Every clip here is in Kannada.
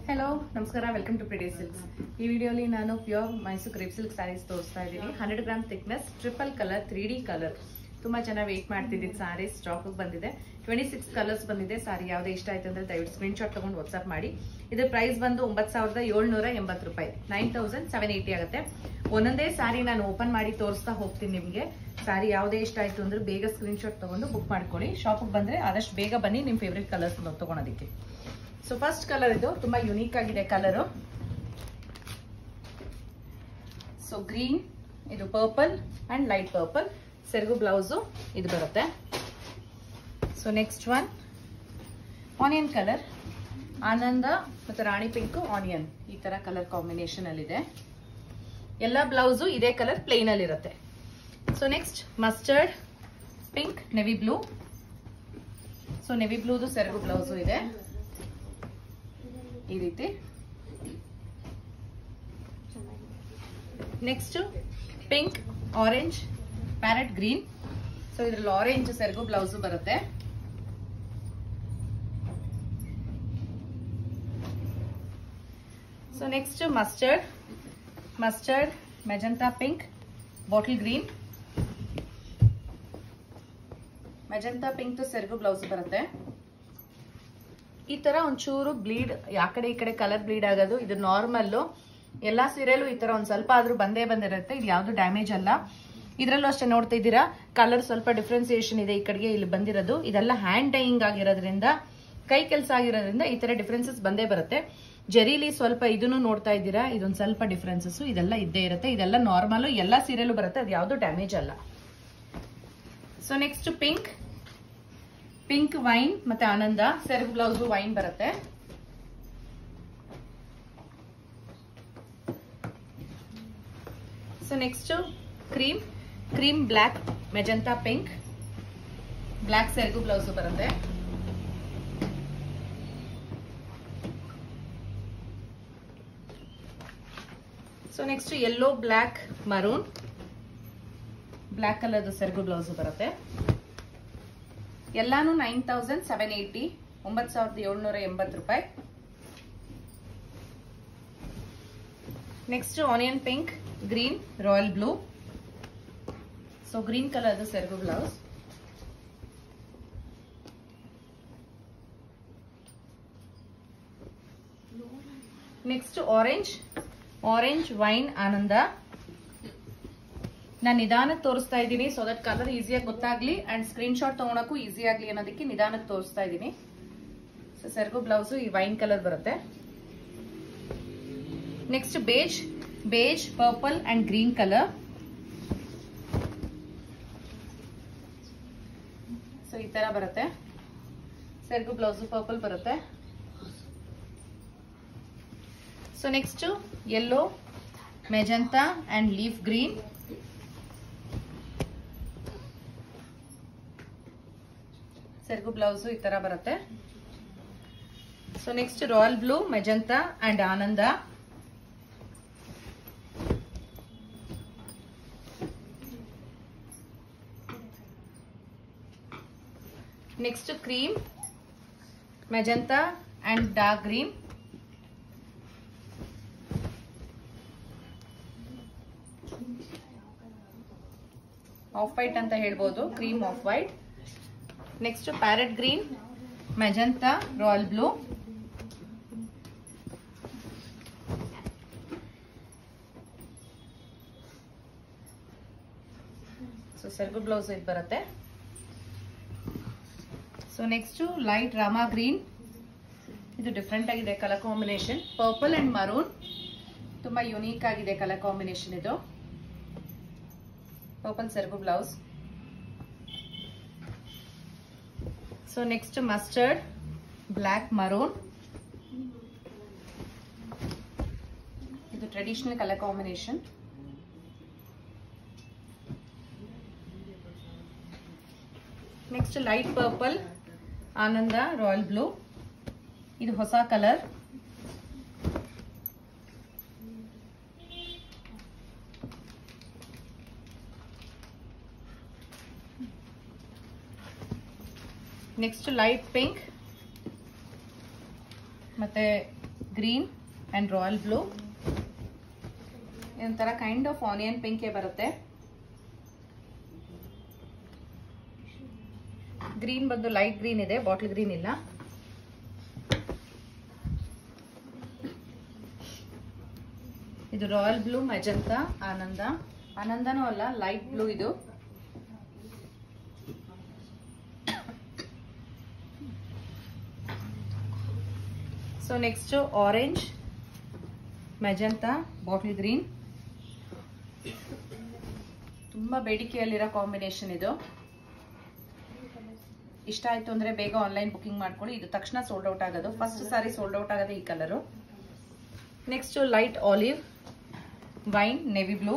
हेलो नमस्कार वेलकम टू प्रिटी सिल्क्स ಈ ವಿಡಿಯೋಲಿ ನಾನು pure Mysuru crepe silk sarees ತೋರಿಸ್ತಾ ಇದ್ದೀನಿ 100 gram thickness triple colour 3D colour ತುಂಬಾ ಚೆನ್ನಾಗಿ ವೇಟ್ ಮಾಡ್ತಿದ್ದಿದ್ದು ಸ್ಯಾರೀಸ್ ಸ್ಟಾಕ್ ಬಂದಿದೆ 26 ಕಲರ್ಸ್ ಬಂದಿದೆ ಸಾರಿ ಯಾವುದು ಇಷ್ಟ ಆಯ್ತು ಅಂದ್ರೆ ದಯವಿಟ್ಟು ಸ್ಕ್ರೀನ್ ಶಾಟ್ ತಗೊಂಡು ವಾಟ್ಸ್ಆಪ್ ಮಾಡಿ ಇದರ ಪ್ರೈಸ್ ಬಂದು 9780 ರೂಪಾಯಿ 9780 ಆಗುತ್ತೆ ಒಂದೊಂದೇ ಸಾರಿ ನಾನು ಓಪನ್ ಮಾಡಿ ತೋರಿಸ್ತಾ ಹೋಗ್ತೀನಿ ನಿಮಗೆ ಸಾರಿ ಯಾವುದೇ ಇಷ್ಟ ಆಯ್ತು ಅಂದ್ರೆ ಬೇಗ ಸ್ಕ್ರೀನ್ ಶಾಟ್ ತಗೊಂಡು ಬುಕ್ ಮಾಡ್ಕೊಳ್ಳಿ ಶಾಪಿಗೆ ಬಂದ್ರೆ ಆದಷ್ಟು ಬೇಗ ಬನ್ನಿ ನಿಮ್ಮ ಫೇವರಿಟ್ ಕಲರ್ಸ್ ತಗೊಳ್ಳೋದಕ್ಕೆ ಸೊ ಫಸ್ಟ್ ಕಲರ್ ಇದು ತುಂಬಾ ಯೂನಿಕ್ ಆಗಿದೆ ಕಲರ್ ಸೊ ಗ್ರೀನ್ ಇದು ಪರ್ಪಲ್ ಅಂಡ್ ಲೈಟ್ ಪರ್ಪಲ್ ಸೆರಗು ಬ್ಲೌಸ್ ಇದು ಬರುತ್ತೆ so next one onion colour ಆನಂದ ಮತ್ತು ರಾಣಿ ಪಿಂಕ್ ಆನಿಯನ್ ಈ ತರ ಕಲರ್ ಕಾಂಬಿನೇಷನ್ ಅಲ್ಲಿ ಇದೆ ಎಲ್ಲ ಬ್ಲೌಸ್ ಇದೇ ಕಲರ್ ಪ್ಲೇನ್ ಅಲ್ಲಿ ಇರುತ್ತೆ so next mustard pink navy blue so navy ಬ್ಲೂದು ಸೆರಗು ಬ್ಲೌಸ್ ಇದೆ ಈ ರೀತಿ next pink orange parrot green so ಇದ್ರಲ್ಲಿ ಆರೆಂಜ್ ಸೆರಗು ಬ್ಲೌಸ್ ಬರುತ್ತೆ so next mustard magenta pink bottle green magenta pink ಸೆರಗು ಬ್ಲೌಸ್ ಬರುತ್ತೆ ಈ ತರ ಒಂಚೂರು ಬ್ಲೀಡ್ ಆ ಕಡೆ ಈ ಕಡೆ ಕಲರ್ ಬ್ಲೀಡ್ ಆಗೋದು ಇದು ನಾರ್ಮಲ್ ಎಲ್ಲಾ ಸೀರೆಯಲ್ಲೂ ಈ ತರ ಒಂದ್ ಸ್ವಲ್ಪ ಆದ್ರೂ ಬಂದಿರುತ್ತೆ ಇದು ಯಾವ್ದು ಡ್ಯಾಮೇಜ್ ಅಲ್ಲ ಇದ್ರಲ್ಲೂ ಅಷ್ಟೇ ನೋಡ್ತಾ ಇದ್ದೀರಾ ಕಲರ್ ಸ್ವಲ್ಪ ಡಿಫ್ರೆನ್ಸಿಯೇಷನ್ ಇದೆ ಈ ಕಡೆಗೆ ಇಲ್ಲಿ ಬಂದಿರೋದು ಇದೆಲ್ಲ ಹ್ಯಾಂಡ್ ಡೈಯಿಂಗ್ ಆಗಿರೋದ್ರಿಂದ ಕೈ ಕೆಲಸ ಆಗಿರೋದ್ರಿಂದ ಈ ತರ ಡಿಫ್ರೆನ್ಸಸ್ ಬಂದೇ ಬರುತ್ತೆ ಜರೀಲಿ ಸ್ವಲ್ಪ ಇದನ್ನು ನೋಡ್ತಾ ಇದ್ದೀರಾ ಇದೊಂದು ಸ್ವಲ್ಪ ಡಿಫ್ರೆನ್ಸಸ್ ಇದೆಲ್ಲ ಇದ್ದೇ ಇರುತ್ತೆ ಇದೆಲ್ಲ ನಾರ್ಮಲ್ ಎಲ್ಲಾ ಸೀರೆಯಲ್ಲೂ ಬರುತ್ತೆ ಅದು ಯಾವ್ದು ಡ್ಯಾಮೇಜ್ ಅಲ್ಲ ಸೊ ನೆಕ್ಸ್ಟ್ ಪಿಂಕ್ ವೈನ್ ಮತ್ತೆ ಆನಂದ ಸೆರಗು ಬ್ಲೌಸ್ ವೈನ್ ಬರುತ್ತೆ so next cream black magenta pink black ಸೆರಗು ಬ್ಲೌಸ್ ಬರುತ್ತೆ so next yellow black maroon black colour ಸೆರಗು ಬ್ಲೌಸ್ ಬರುತ್ತೆ ಎಲ್ಲಾನು 9780 9780 ರೂಪಾಯಿ next onion pink green royal blue so green colour ಸೆರಗು ಬ್ಲೌಸ್ ನೆಕ್ಸ್ಟ್ ಆರೆಂಜ್ ವೈನ್ ಆನಂದ ನಾನು ನಿಧಾನಕ್ಕೆ ತೋರಿಸ್ತಾ ಇದ್ದೀನಿ ಸೊ ದಟ್ ಕಲರ್ ಈಸಿಯಾಗಿ ಗೊತ್ತಾಗ್ಲಿ ಅಂಡ್ ಸ್ಕ್ರೀನ್ ಶಾಟ್ ತಗೊಳಕ್ಕೂ ಈಸಿ ಆಗ್ಲಿ ಅನ್ನೋದಕ್ಕೆ ನಿಧಾನಕ್ಕೆ ತೋರಿಸ್ತಾ ಇದ್ದೀನಿ ಸೊ ಸೆರಗು ಬ್ಲೌಸ್ ಈ ವೈನ್ ಕಲರ್ ಬರುತ್ತೆ next beige purple and green colour so ಈ ತರ ಬರುತ್ತೆ ಸೆರಗು ಬ್ಲೌಸ್ ಪರ್ಪಲ್ ಬರುತ್ತೆ so next yellow magenta and leaf green ಸೆರಗು ಬ್ಲೌಸ್ ಈ ತರ ಬರುತ್ತೆ so next royal blue magenta and ಆನಂದ next cream magenta and dark green off white ಅಂತ ಹೇಳ್ಬೋದು cream off white next parrot green magenta royal blue so ಸೆರಗು ಬ್ಲೌಸ್ ಇದು ಬರುತ್ತೆ so next light rama green ಇದು ಡಿಫ್ರೆಂಟ್ ಆಗಿದೆ colour combination purple and maroon ತುಂಬಾ ಯುನೀಕ್ ಆಗಿದೆ ಕಲರ್ ಕಾಂಬಿನೇಷನ್ ಇದು ಪರ್ಪಲ್ ಸೆರಗು blouse so next mustard black maroon ಇದು traditional colour combination next light purple ಆನಂದ ರಾಯಲ್ ಬ್ಲೂ ಇದು ಹೊಸ ಕಲರ್ ನೆಕ್ಸ್ಟ್ ಲೈಟ್ ಪಿಂಕ್ ಮತ್ತೆ ಗ್ರೀನ್ ಅಂಡ್ ರಾಯಲ್ ಬ್ಲೂ. ಇದೊಂಥರ ಕೈಂಡ್ ಆಫ್ ಆನಿಯನ್ ಪಿಂಕೇ ಬರುತ್ತೆ. ಗ್ರೀನ್ ಬಂದು ಲೈಟ್ ಗ್ರೀನ್ ಇದೆ, ಬಾಟಲ್ ಗ್ರೀನ್ ಇಲ್ಲ. ಇದು ರಾಯಲ್ ಬ್ಲೂ, ಮೆಜೆಂಟಾ, ಆನಂದ. ಆನಂದನೂ ಅಲ್ಲ, ಲೈಟ್ ಬ್ಲೂ ಇದು. So next orange, magenta, bottle green. ತುಂಬಾ ಬೇಡಿಕೆಯಲ್ಲಿರೋ ಕಾಂಬಿನೇಷನ್ ಇದು. ಇಷ್ಟ ಆಯ್ತು ಅಂದ್ರೆ ಬೇಗ ಆನ್ಲೈನ್ ಬುಕಿಂಗ್ ಮಾಡ್ಕೊಳ್ಳಿ. ಇದು ತಕ್ಷಣ ಸೋಲ್ಡ್ ಔಟ್ ಆಗೋದು. ಫಸ್ಟ್ ಸಾರಿ ಸೋಲ್ಡ್ ಔಟ್ ಆಗೋದು ಈ colour. Next light olive, wine, navy blue.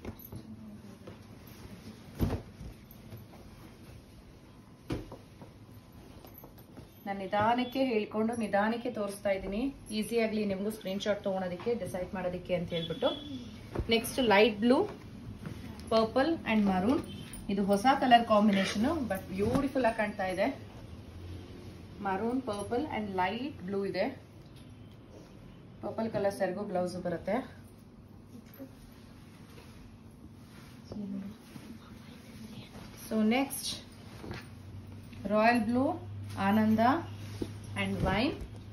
ನಾನು ನಿಧಾನಕ್ಕೆ ಹೇಳ್ಕೊಂಡು ನಿಧಾನಕ್ಕೆ ತೋರಿಸ್ತಾ ಇದ್ದೀನಿ, ಈಸಿ ಆಗಲಿ ನಿಮಗೂ ಸ್ಕ್ರೀನ್ಶಾಟ್ ತೊಗೊಳೋದಕ್ಕೆ, ಡಿಸೈಡ್ ಮಾಡೋದಕ್ಕೆ ಅಂತ ಹೇಳ್ಬಿಟ್ಟು. Next light blue, purple and maroon. ಇದು ಹೊಸ ಕಲರ್ ಕಾಂಬಿನೇಷನ್, ಬಟ್ ಬ್ಯೂಟಿಫುಲ್ ಆಗಿ ಕಾಣ್ತಾ ಇದೆ. Maroon, purple and light blue ಇದೆ. ಪರ್ಪಲ್ ಕಲರ್ ಸೆರಗು ಬ್ಲೌಸ್ ಬರುತ್ತೆ. ಸೊ ನೆಕ್ಸ್ಟ್ ರಾಯಲ್ ಬ್ಲೂ, ಆನಂದ and wine.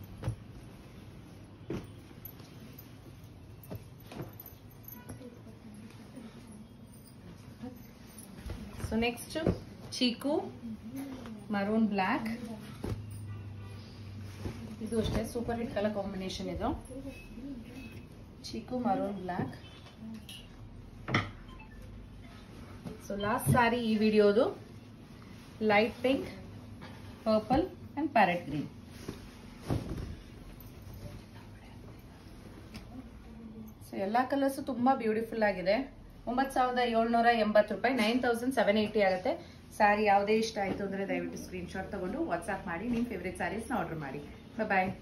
So next chikoo, maroon black. ಇದು ಅಷ್ಟೇ ಸೂಪರ್ ಹಿಟ್ ಕಲರ್ ಕಾಂಬಿನೇಷನ್ ಇದು. Chikoo, maroon black. So last sari ಈ ವಿಡಿಯೋದು light pink, purple and parrot green. So ಎಲ್ಲಾ ಕಲರ್ಸ್ ತುಂಬಾ ಬ್ಯೂಟಿಫುಲ್ ಆಗಿದೆ. 9780 ರೂಪಾಯಿ, 9780 ಆಗುತ್ತೆ. ಸ್ಯಾರಿ ಯಾವುದೇ ಇಷ್ಟ ಆಯ್ತು ಅಂದ್ರೆ ದಯವಿಟ್ಟು ಸ್ಕ್ರೀನ್ ಶಾಟ್ ತಗೊಂಡು ವಾಟ್ಸ್ಆಪ್ ಮಾಡಿ ನಿಮ್ಮ ಫೇವ್ರೆಟ್ ಸ್ಯಾರೀಸ್ನ ಆರ್ಡರ್ ಮಾಡಿ. ಬಾಯ್.